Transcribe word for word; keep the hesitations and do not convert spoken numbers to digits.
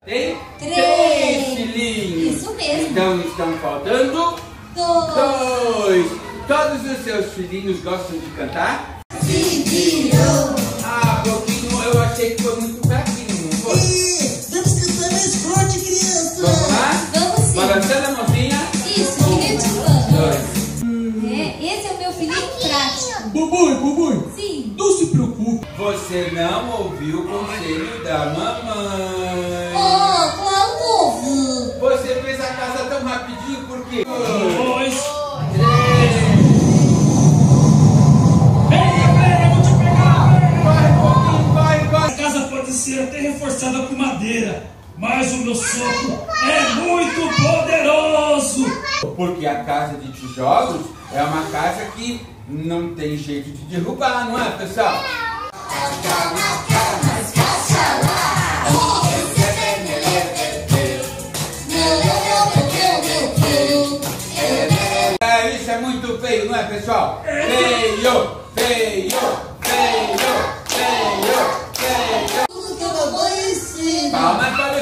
Tem Três. três filhinhos. Isso mesmo. Então estão faltando Dois. dois. Todos os seus filhinhos gostam de cantar? Sim. Ah, pouquinho, eu achei que foi muito fraquinho, não foi? Vamos cantar mais forte, criança! Vamos lá? Vamos sim. Balançando a mãozinha. Isso, que nem o Tibano. Dois. É, esse é o meu filhinho prático. Bubui, Bubui, Sim. não se preocupe. Você não ouviu o conselho da mamãe. Oh, claro que ouvi. Você fez a casa tão rapidinho, por quê? Dois. Venha, venha, eu vou te pegar. Corre um pouquinho, corre, corre. A casa pode ser até reforçada com madeira, mas o meu sopro é muito poderoso. Porque a casa de tijolos é uma casa que não tem jeito de derrubar, não é, pessoal? É, isso é muito feio, não é, pessoal? Feio, feio, feio, feio, feio. Tudo que a mamãe ensina! Palmas para